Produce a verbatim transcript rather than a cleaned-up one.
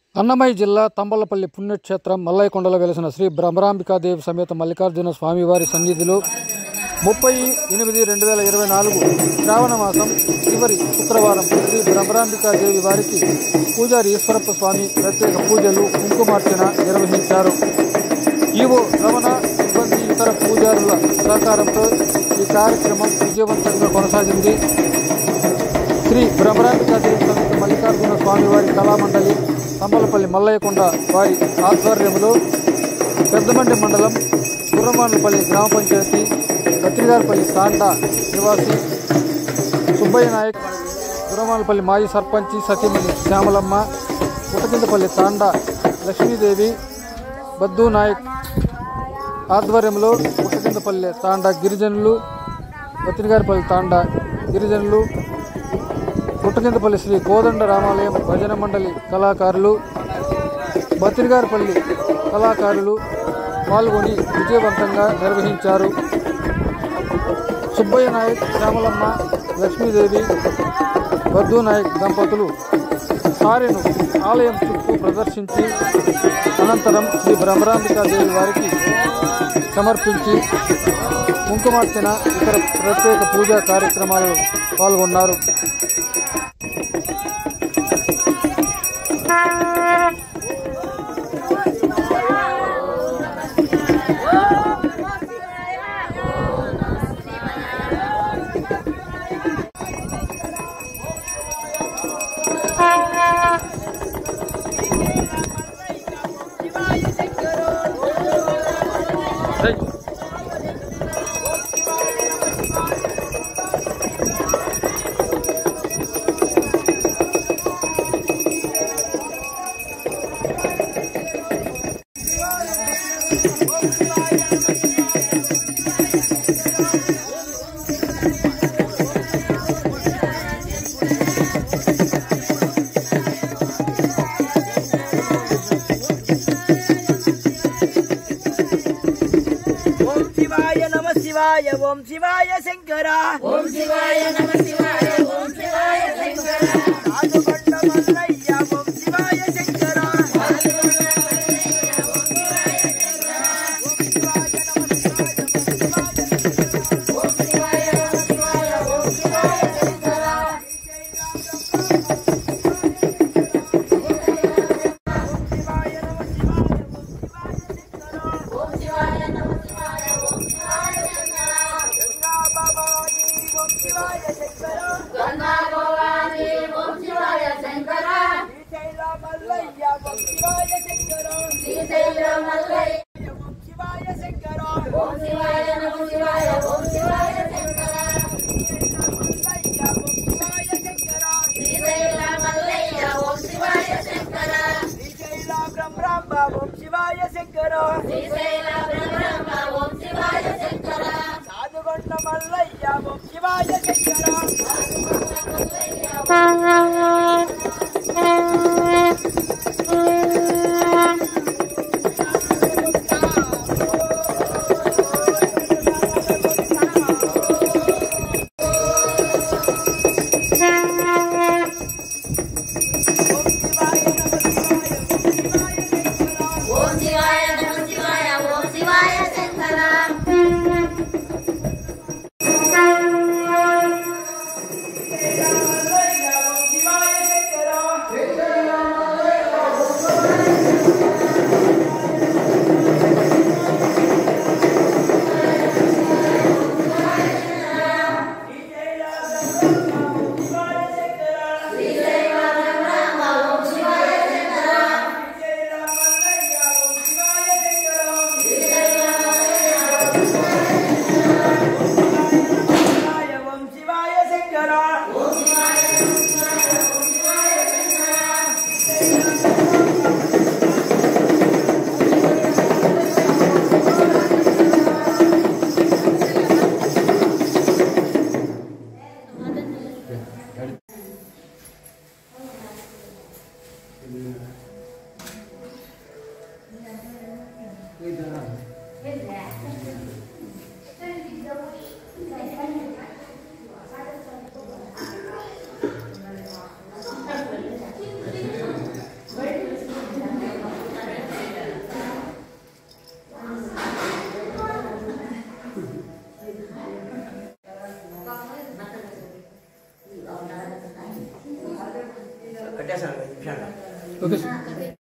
అన్నమయ్య జిల్లా తంబలపల్లి పుణ్యక్షేత్రం మల్లయ్యకొండలో వెలిసిన శ్రీ భ్రమరాంబికాదేవి సమేత మల్లికార్జున స్వామివారి సన్నిధిలో ముప్పై ఎనిమిది రెండు వేల ఇరవై నాలుగు శ్రావణ మాసం చివరి శుక్రవారం శ్రీ భ్రమరాంబికాదేవి వారికి పూజారి ఈశ్వరప్ప స్వామి ప్రత్యేక పూజలు కుంకుమార్చన నిర్వహించారు. ఈవో రమణ సిబ్బంది ఇతర పూజారుల సహకారంతో ఈ కార్యక్రమం విజయవంతంగా కొనసాగింది. శ్రీ భ్రమరాంబికాదేవి సమేత మల్లికార్జున స్వామివారి కళామండలి తంబలపల్లి మల్లయ్యకొండ వారి ఆధ్వర్యంలో పెద్దమండి మండలం గుర్రమానుపల్లి గ్రామ పంచాయతీ బత్రిగారిపల్లి తాండా నివాసి సుబ్బయ్య నాయక్, గుర్రమానుపల్లి మాజీ సర్పంచి సతీమణి శ్యామలమ్మ, పుట్టకిందపల్లి తాండా లక్ష్మీదేవి, బద్దు నాయక్ ఆధ్వర్యంలో పుట్టకిందపల్లి తాండా గిరిజనులు, బత్రిగారిపల్లి తాండా గిరిజనులు, పుట్టకిందపల్లి శ్రీ కోదండ రామాలయం భజన మండలి కళాకారులు, బత్రిగారిపల్లి కళాకారులు పాల్గొని విజయవంతంగా నిర్వహించారు. సుబ్బయ్య నాయక్, శ్యామలమ్మ, లక్ష్మీదేవి, బద్దు నాయక్ దంపతులు సారెను ఆలయం చుట్టూ ప్రదర్శించి అనంతరం శ్రీ భ్రమరాంబికాదేవి వారికి సమర్పించి కుంకుమార్చన ఇతర ప్రత్యేక పూజా కార్యక్రమాలలో పాల్గొన్నారు. ఓం శివాయ శంకర ఓం శివాయ నమ శివాయ ఓం శివాయ శంకర రాజకొండ మల్లయ్య ఓం శివాయ శంకర ఓం శివాయ నమ శివాయ ఓం శివాయ శంకర ఓం శివాయ నమ శివాయ ఓం శివాయ గంగా భవాని ఓం శివాయ శంకర శ్రీశైల మల్లయ్య ఓం శివాయ శంకర శ్రీశైల మల్లయ్య ఓం శివాయ శంకర ఓం శివాయ నమ శివాయ ఓం శివాయ శంకర మల్లయ్య ఓం శివాయ శంకర శ్రీశైల మల్లయ్య ఓం శివాయ శంకర శ్రీశైల భ్రమరాంబ ఓం శివాయ శంకర శ్రీశైల భ్రమరాంబ ఓం శివాయ శంకర సాధుగొండ మల్లయ్య ఓం శివాయ శంకర ఓకే సార్.